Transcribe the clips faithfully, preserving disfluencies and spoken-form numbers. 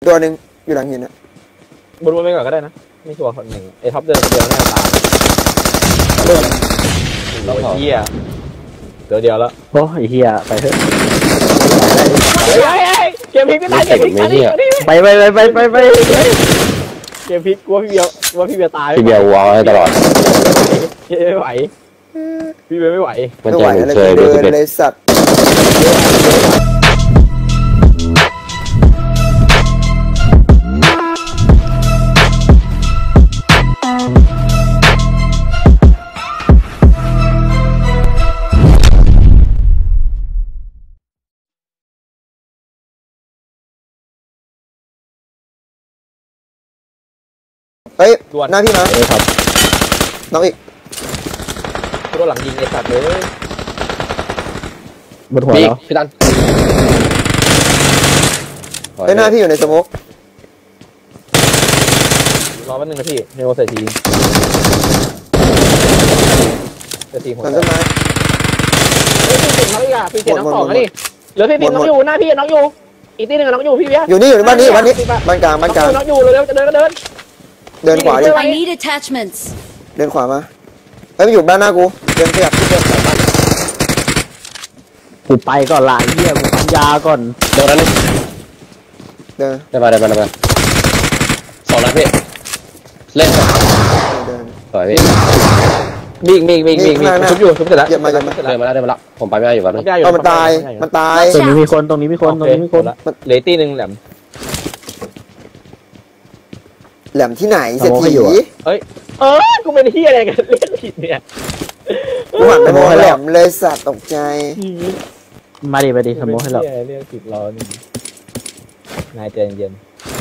ตัวหนึ่งอยู่หลังหินอ่ะบนบนไปก่อนก็ได้นะไม่ชัวร์คนหนึ่งไอ้ท็อปเดินคนเดียวแน่ตายเราเฮียเดี๋ยวเดียวแล้วโอ้ยเฮียไปเถอะเฮ้ยเกมพลิกไม่ตายเกมพลิกตายไปไปไปไปไปไปเกมพลิกกลัวพี่เบียร์กลัวพี่เบียร์ตายพี่เบียร์วอลให้ตลอดไม่ไหวพี่เบียร์ไม่ไหวไม่ไหวอะไรเดินเลยสัตว์เฮ้ยหน้าพี่นะครับน้องอีกตัวหลังยิงไอ้สัตว์เลยบนหัวแล้วพี่ตันเฮ้ยหน้าพี่อยู่ในสโมกรอแป๊บนึงนะพี่เนโอใส่ทีใส่ทีหัวต้นไม้เฮ้ยพี่เจ็บน้องอีกอ่ะพี่เจ็บน้องสองนี่เหลือพี่พี่น้องอยู่หน้าพี่น้องอยู่อีกทีหนึ่งน้องอยู่พี่เบี้ยอยู่นี่อยู่บ้านนี้บ้านนี้บ้านกลางบ้านกลางน้องอยู่เร็วๆจะเดินก็เดินเดินขวาดิ I need attachments เดินขวามาเฮ้ยมันอยู่ด้านหน้ากูเดินขยับขึ้นเดินขวาบ้านกูไปก่อนละเฮียกูปัญญาก่อนเดินแล้วนี่เดินได้มาได้มาได้มาสองนัดพี่เล่นเดินสวยพี่มีมีมีมีมีชุบอยู่ชุบเสร็จแล้วเดี๋ยวมาเดี๋ยวมาเดินมาแล้วเดินมาแล้วผมไปไม่ได้อยู่วันนึงเอามันตายมันตายตรงนี้มีคนตรงนี้มีคนตรงนี้มีคนเลตี้หนึ่งแหลมแหลมที่ไหนเศรษฐีเฮ้ยเออกูเป็นที่อะไรกันเรียกผิดเนี่ยกูหันไปมองแหลมเลยสัตว์ตกใจมาดิมาดิสมมติให้เราเรียกผิดรอหนึ่งนายใจเย็น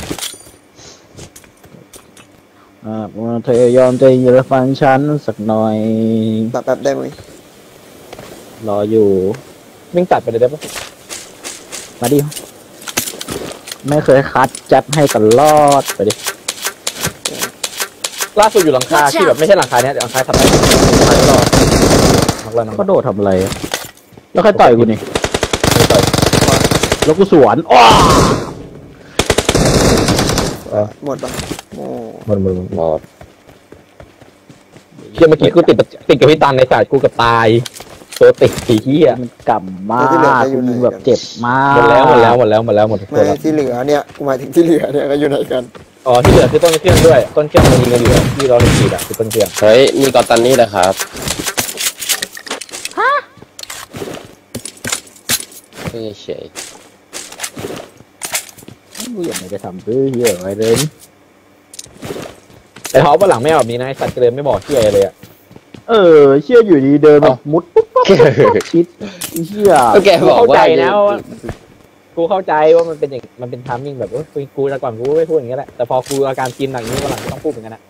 อ่าเธอยอมใจเย็นฟังฉันสักหน่อยแป๊บได้ไหมรออยู่วิ่งตัดไปเลยได้ปะมาดิไม่เคยคัดจัดให้ตลอดไปดิล่าสุดอยู่หลังคาที่แบบไม่ใช่หลังคาเนี้ยหลังคาทำอะไรก็โดดทำอะไรแล้วใครต่อยกูนี่แล้วกูสวนอ้อหมดปะหมดหมดหมดหมดเชื่อเมื่อกี้กูติดติดกับพี่ตันในสายกูกับตายตัวติดสีเหี้ยมันกำมากกูแบบเจ็บมากหมดแล้วหมดแล้วหมดแล้วหมดแล้วหมดไม่ที่เหลือเนี่ยกูหมายถึงที่เหลือเนี่ยก็อยู่ไหนกันอ๋อที่เหลือคือต้นเครื่องด้วยต้นเครื่องมันยิงกันอยู่ที่เราเห็นขีดอ่ะคือต้นเครื่องเฮ้ยมีกอตันนี่นะครับฮะไม่เฉยกูอยากจะทำเพื่อเหี้ยอะไรเลยไอ้เขาบ้านหลังไม่แบบนี้นะไอ้สัตว์เกลือไม่บอกเชี่ยเลยอ่ะเออเชี่ยอยู่ดีเดินแบบมุดปุ๊บปุ๊บชิดเชี่ยแกบอกว่าเข้าใจนะกูเข้าใจว่ามันเป็นอย่างมันเป็นทามมิ่งแบบว่ากูแต่ก่อนกูไม่พูดอย่างนี้แหละแต่พอกูอาการกินหลังนี้วันหลังต้องพูดเหมือนกันนะ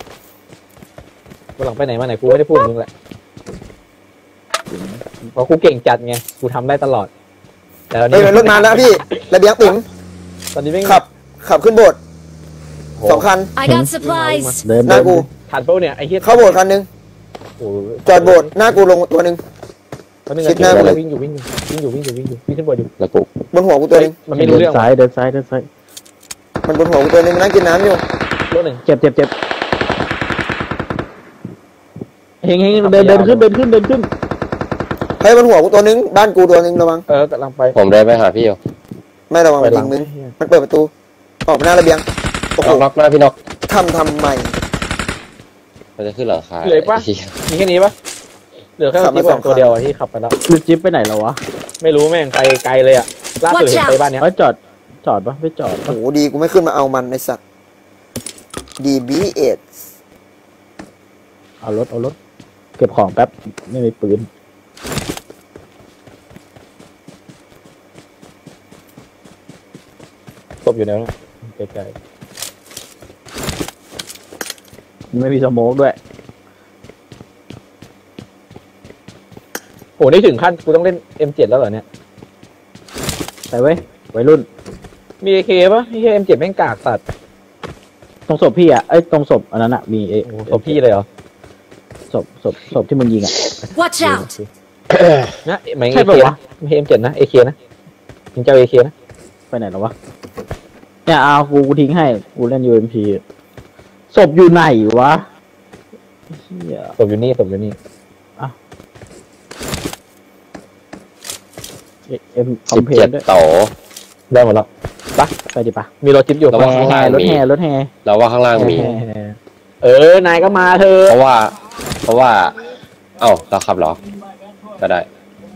วันหลังไปไหนมาไหนกูไม่ได้พูดมึงแหละเพราะกูเก่งจัดไงกูทำได้ตลอดแต่ตอนนี้รถมาแล้วพี่ระเบียงติ๋มตอนนี้ไม่ขับขับขึ้นโบสถ์สองคัน I got supplies หน้ากูทันเป้าเนี่ยไอ้เหี้ยเข้าโบสถ์คันนึงจอดโบสถ์หน้ากูลงตัวนึงชิดหน้ากูเลยวิ่งอยู่วิ่งอยู่วิ่งอยู่วิ่งอยู่วิ่งอยู่วิ่งขึ้นโบสถ์อยู่แล้วกูบนหัวกูตัวนึงมันไม่รู้เรื่องซ้ายเดินซ้ายเดินซ้ายมันบนหัวกูตัวนึงนั่งกินน้ำอยู่รถหนึ่งเจ็บเจ็บเจ็บเฮงเฮงเดินเดินขึ้นเดินขึ้นเดินขึ้นเฮ้ยบนหัวกูตัวนึงบ้านกูตัวนึงระวังเออกำลังไปผมได้ไปหาพี่อยู่ไม่ระวังยิงมึงมันเปิดประตูออกมาหน้าระเบียงโอ้โหน็อกหน้าพี่น็อกทำทำใหม่มันจะขึ้นหลังคาเหลือปะมีแค่นี้ปะเหลือแค่จิ๊บตัวเดียวที่ขับไปแล้วคือจิ๊บไปไหนแล้ววะไม่รู้แม่งไกลไกลเลยอ่ะล่าสุดเห็นไปบ้านเนี้ยจอดจอดปะไม่จอดโอ้โหดีกูไม่ขึ้นมาเอามันในสัตว์ดีบีเอ็ดเอารถเอารถเก็บของแป๊บไม่มีปืนตบอยู่แล้วนะไกลๆไม่มีสโมกด้วยโอ้นี่ถึงขั้นกูต้องเล่น เอ็ม เจ็ด แล้วเหรอเนี่ยไปเว้ยวัยรุ่นมี เอ เค ป่ะไม่ใช่ เอ็ม เจ็ด แม่งกากสัตว์ตรงศพพี่อ่ะไอ้ตรงศพอันนั้นอ่ะมีเอศพพี่เลยเหรอศพศพศพที่มึงยิงอ่ะ Watch out นะไม่ใช่ป่ะวะไม่ใช่ เอ็ม เจ็ด นะ เอ เค นะยิงเจ้า เอ เค นะไปไหนแล้ววะเนี่ยเอากูกูทิ้งให้กูเล่น ยู เอ็ม พี ศพอยู่ไหนวะเหี้ยตบอยู่นี่ตบอยู่นี่เอ็มคอสิมบเพลเจ็ดด้วยโตได้หมดแล้วปะไปดิปะมีรถจิ๊บอยู่ระวังแห่รถแห่รถแห่เราว่าข้างล่างมีแห่แห่เออนายก็มาเธอเพราะว่า เพราะว่า เอ้าเราขับเหรอ ก็ได้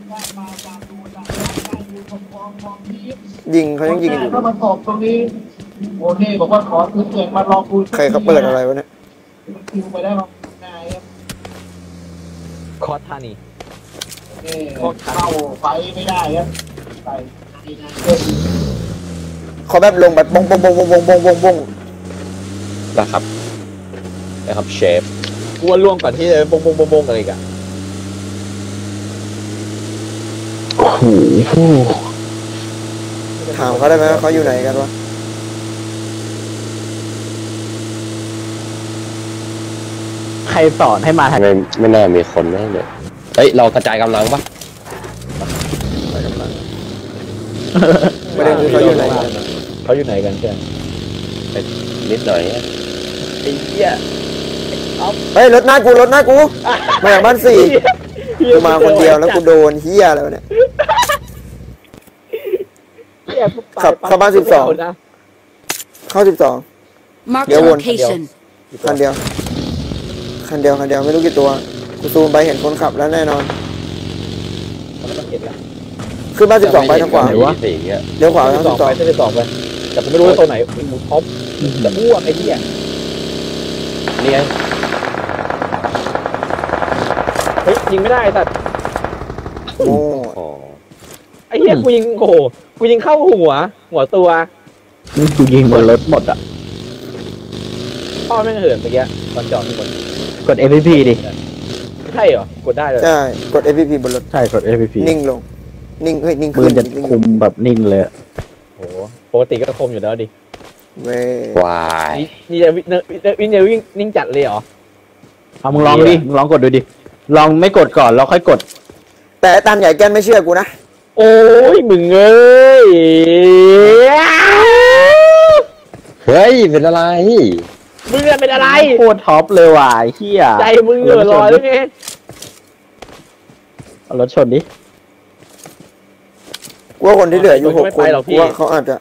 ยิงเขายังยิงอยู่ก็มาตอบตรงนี้โอเคบอกว่าขอซื้อเก่งมาลองคุยใครเขาเปิดอะไรวะเนี่ยคิวไปได้หรอกนายครับคอร์ทานีโอเคเข้าไปไม่ได้ครับไปเขาแบบลงแบบบงบงบงบงบงบงบงบงนะครับ นะครับเชฟกลัวล่วงก่อนที่จะบงบงบงบงอะไรอีกอะโอ้โหถามเขาได้ไหมว่าเขาอยู่ไหนกันวะใครสอนให้มาทางไม่ไม่น่ามีคนแน่เลยเฮ้ย เรากระจายกำลังปะกระจายกำลังประเด็นคือเขาอยู่ไหนกันเขาอยู่ไหนกันใช่นิดหน่อยไอ้เหี้ยเฮ้ยรถหน้ากูรถหน้ากูมาจากบ้านสี่กูมาคนเดียวแล้วกูโดนเฮียอะไรวะเนี่ย ขับเข้าบ้านสิบสอง เข้าสิบสอง Marked Yeah, a one. location. คันเดียวคันเดียวคันเดียวไม่รู้กี่ตัวกูซูมไปเห็นคนขับแล้วแน่นอนขึ้นบ้านสิบสองไปทางขวาไหนวะสี่เงี้ยเลี้ยวขวาสิทางบสสิองบสอไปงสิบสองไปแต่ผมไม่รู้ว่าตัวไหนหมูท็อปจะอ้วกไอ้เหี้ยนี่ไงเฮ้ยยิงไม่ได้ไอ้สัตว์โอ้โอ้ไอ้เหี้ยกูยิงโอ้โหกูยิงเข้าหัว หัวตัวนี่กูยิงบนรถหมดอ่ะพ่อแม่งเหินเมื่อกี้ตอนจอดที่บนกด เอ พี พี ดิใช่เหรอกดได้เลยใช่กด เอ พี พี บนรถใช่กด เอ พี พีนิ่งลงนิ่งเฮ้ยนิ่งปืขึ้นนจะนิ่งคุมแบบนิ่งเลยอะโอ้โหปกติก็คมอยู่แล้วดิเว้ยวายนี่นี่จะวิ่งวิ่งจะวิ่งนิ่งจัดเลยเหรอเอามึงลองดิมึงลองกดดูดิลองไม่กดก่อนแล้วค่อยกดแต่ไอ้ตันใหญ่แกนไม่เชื่อกูนะโอ้ยมึงเอ้ยเฮ้ย เป็นอะไรมึงเป็นอะไรโคตรท็อปเลยว่ะไอ้เหี้ยใจมึงเหงื่อลอยแล้วไงเอารถชนดิกูว่าคนที่เหลืออยู่หกคนกูว่าเขาอาจจะ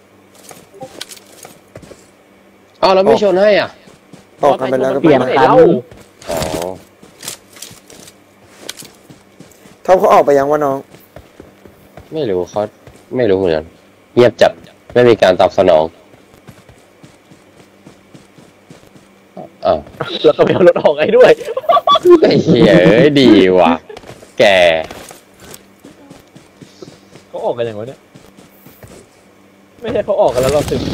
อ้าวเราไม่ชนให้อ่ะออกกันไปแล้วก็เปลี่ยนไปคันอ๋อเขาเขาออกไปยังวะน้องไม่รู้เขาไม่รู้เหมือนกันเงียบจัด ไม่มีการตอบสนอง อ้าวแล้วก็ไปเอารถออกไอ้ด้วยไอ้เหี้ยเอ้ยดีว่ะ แกเขาออกกันอย่างวะเนี่ยไม่ใช่เขาออกกันแล้วเราซึม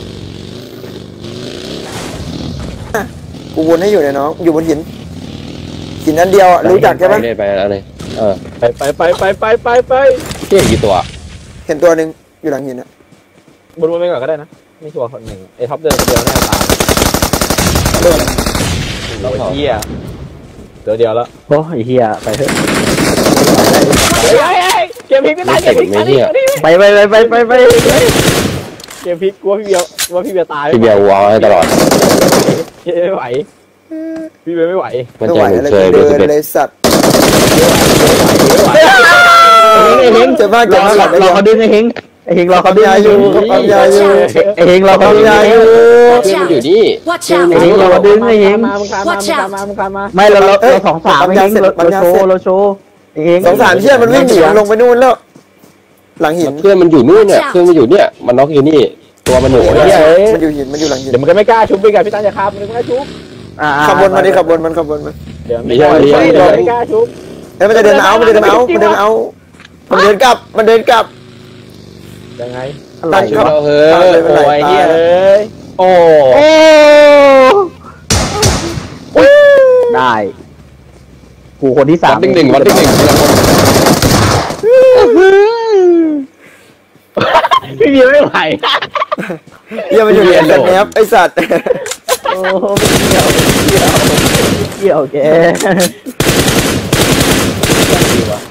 กูวนให้อยู่เนี่ยน้องอยู่บนหินหินอันเดียวอ่ะรู้จักใช่ปะไปเลยไปแล้วเลยเออไปไปไปไปไปไปไปเที่ยกี่ตัวเห็นตัวหนึ่งอยู่หลังหินอ่ะบนบนไปก่อนก็ได้นะไม่ชัวร์คนหนึ่งไอ้ท็อปเดินคนเดียวแน่ตายเริ่มโอ้ยเหี้ยเดี๋ยวเดียวแล้วโอ้ไอ้เหี้ยไปเถอะเฮ้ยเฮ้ยเกมพลิกไม่ได้เกมพลิกมาดิมาดิไปไปไปไปไปไปเกมพลิกกลัวพี่เบียร์กลัวพี่เบียร์ตายพี่เบียร์วางให้ตลอดไม่ไหวพี่เบียร์ไม่ไหวมันไม่จะไหวเหมือนเลยเคยกูดูเดิสินเป็นเลยสัตว์ไม่ไหวไอ้เฮงเจ็บมากรเจ็บอมากหลับไปรอเดียวเขาดึงไอ้เฮงไอ้เฮงรอเขาดึงยาอยู่เขายาอยู่ไอ้เฮงรอเขาดึงยาอยู่เพื่อนมันอยู่นี่ Watch ไอ้ out! เฮงรอเขาดึงไอ้เฮงมามึงคานมามึงคานมามึงคานมาไม่เราเราเอ้ยเราสองสามปั๊มไอ้เฮยาง เสร็จเราปั๊มเรายาโชเสร็จว์เราโชว์ไอ้เฮงสองสามเชี่ยมันวิ่งหนีลงไปนู่นแล้ว หลังหินเพื่อนมันอยู่นู่นเนี่ยเพื่อนมันอยู่เนี่ย มันน็อกอยู่นี่ ตัวมันอยู่โอ้ยเนี่ยมันอยู่หินมันอยู่หลังหินเดี๋ยวมันก็ไม่กล้าชุบไปกันพี่ตั้งจะคาบมันไม่กล้าชุบอ่าขับบนมาดิขับบนมันขับบนมาเดี๋ยวไม่กล้าเดี๋ยวไม่กล้าชุบเฮ้ยมันจะเดินมาเอามันจะเดินมาเอามันเดินมาเอามันเดินกลับมันเดินกลับยังไงอะไรตั้งวะเราเฮ้ยตายเลยไม่โอ้ไหลยตายเฮียเอ้ยโอ้โอ้ได้กูคนที่สาวัมดหนึ่งหนึ่งวัดหนึ่งหนึ่งพี่เบียร์ไม่ไหวเหี้ยมันอยู่ในแอนแนบไอสัตว์โอ้ไม่เกี่ยวไม่เกี่ยวไม่เกี่ยวแก